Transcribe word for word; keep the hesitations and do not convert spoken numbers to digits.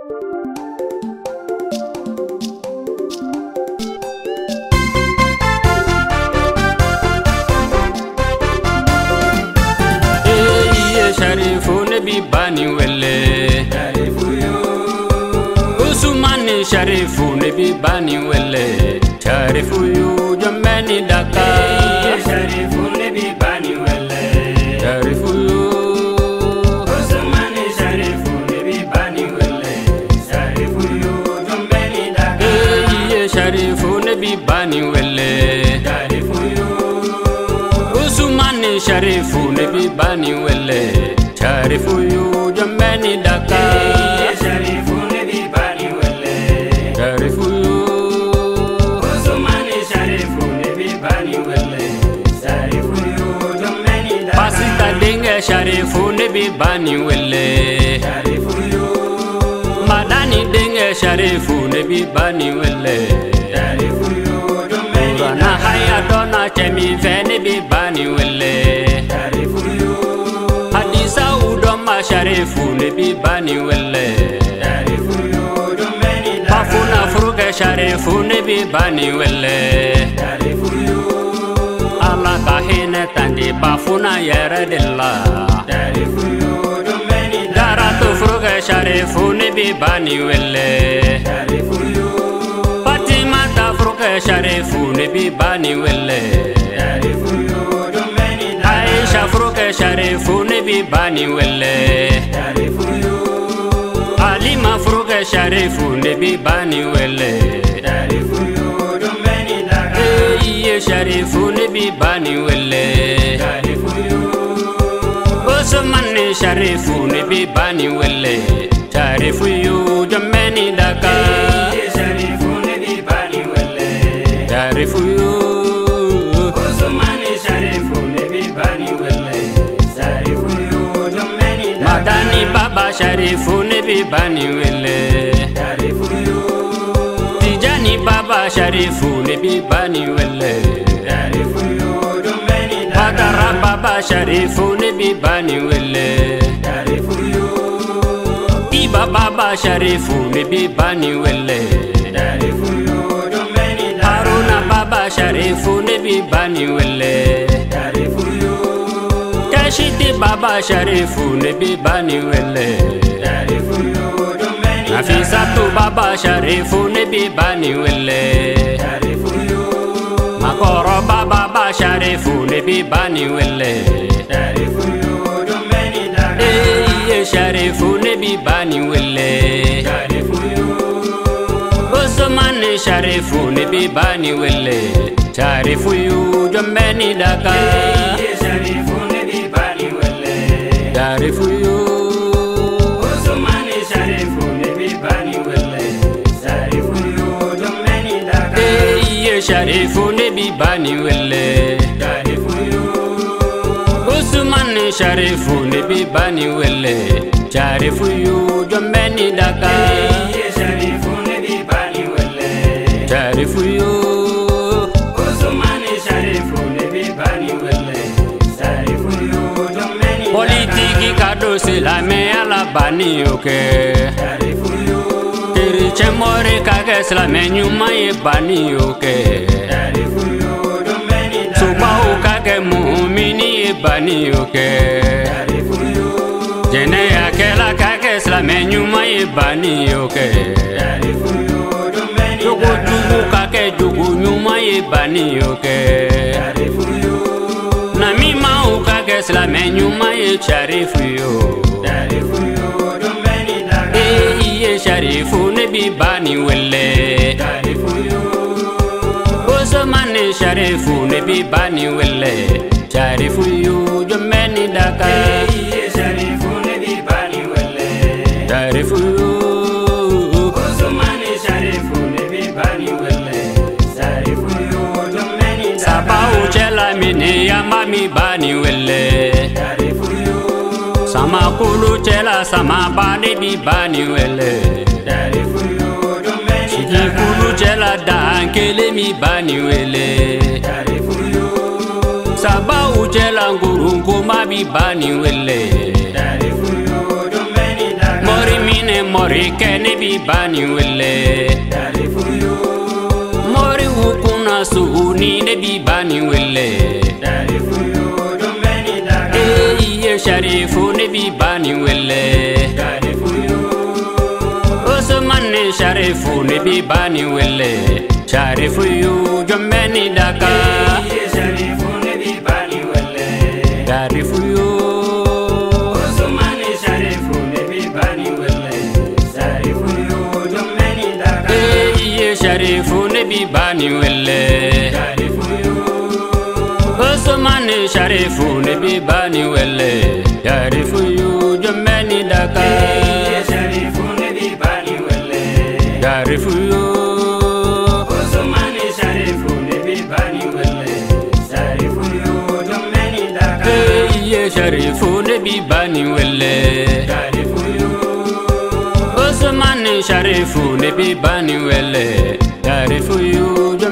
Sharifu Nabi Bani Welle Sharifu you Usmani Sharifu Nabi Bani Welle Sharifu you Jamani Daka Sharifu Nabi Bani Welle Sharifu you Usmani Sharifu Nabi Bani Welle Sharifu you Jamani Daka Hey Sharifu Nabi Bani Welle Sharifu you Usmani Sharifu Nabi Bani Welle Sharifu you Jamani Daka Sharifu Nabi Bani Welle Sharifu you Usmani Sharifu Nabi Bani Welle Sharifu you Jamani Daka Pasita Dinga Sharifu Nabi Bani Welle Sharifu you Madani Dinga Sharifu Nabi Bani Welle Sharifu you Jamani Daka Na haya dona chemi fe Nabi Bani Welle Sharifu you Hadisa udoma Sharifu Nabi Bani Welle Sharifu you Jamani Daka Bafuna fruga Sharifu Nabi Bani Welle Sharifu you Allah kahine tandi bafuna yara dilla Sharifu you Jamani Daka Daratu fruga Sharifu Nabi Bani Welle Sharifu you Fatima ta fruga Sharifu Nabi Bani Welle Sharifu you Jamani Daka Aisha fruga Sharifu Nabi Bani Welle Sharifu you Alima fruga Sharifu Nabi Bani Welle Sharifu you Jamani Daka Hey Sharifu Nabi Bani Welle Sharifu you Usmani Sharifu Nabi Bani Welle Sharifu you Jamani Daka Sharifu Nabi Bani Welle Sharifu you Usmani Sharifu Nabi Bani Welle Sharifu you Jamani Daka Madani Baba Sharifu Nabi Bani Welle Sharifu you Tijani Baba Sharifu Nabi Bani Welle Sharifu you Jamani Daka Badara Baba Sharifu Nabi Bani Welle Sharifu you Iba Baba Sharifu Nabi Bani Welle Sharifu you Jamani Daka Haruna Baba Sharifu Nabi Bani Welle Sharifu you Kashiti Baba Sharifu Nabi Bani Welle Sharifu you Jamani Daka Nafisatu Baba Sharifu Nabi Bani Welle Sharifu you Makoro Baba Sharifu Nabi Bani Welle Sharifu you Jamani Daka Hey Sharifu Nabi Bani Welle Sharifu you Usmani Sharifu Nabi Bani Welle Sharifu you Jamani Daka Hey Sharifu Nabi Bani Welle Sharifu you Usmani Sharifu Nabi Bani Welle Sharifu you Jamani Daka Hey Sharifu Nabi Bani Welle Sharifu you Usmani Sharifu Nabi Bani Welle Sharifu you Jamani Daka Hey Sharifu Nabi Bani Welle Sharifu you Usmani Sharifu Nabi Bani Welle Sharifu you Jamani Daka Politiki kado silame ala bani yoke Sharifu you Tiri chemore kage silame nyuma ye bani yoke Sharifu you Jamani Daka Suba ukage muumini ye bani yoke Sharifu you Jene yakela kage silame nyuma ye bani yoke Sharifu you Jamani Daka Jugu jugu kage jugu nyuma ye bani yoke Sharifu you Namima ukage silame nyuma ye Sharifu you Sharifu you Jamani Daka Hey Sharifu Nabi Bani Welle Sharifu you Usmani Sharifu Nabi Bani Welle Sharifu you Jamani Daka Hey Sharifu Nabi Bani Welle Sharifu you Usmani Sharifu Nabi Bani Welle Sharifu you Jamani Daka Saba uchela mini ya mami Bani Welle Sharifu you Sama kulu chela sama bani bi Bani Welle Sharifu you Jamani Daka Kulu chela dankele mi Bani Welle Sharifu you Saba uchela ngurungu ma bi Bani Welle Sharifu you Jamani Daka Mori mine mori kene bi bani wele Sharifu yo mori wukuna suuni ne bi bani wele Sharifu yo jombeni daga Iye Sharifu ne bi bani wele Sharifu yo Osman Sharifu ne bi bani wele Sharifu yo jombeni daga Iye Sharifu ne bi bani wele Sharifu yo Osman Sharifu ne bi bani wele Sharifu yo jombeni daga Iye Sharifu ne bi bani wele Sharifu yo Osman Sharifu ne bi bani wele Sharifu yo jombeni daga Iye Sharifu ne bi bani wele Sharifu yo Osman Sharifu ne bi bani wele Sharifu yo jombeni daga Iye Sharifu ne bi bani wele Sharifu yo Osman Sharifu ne bi bani wele Sharifu yo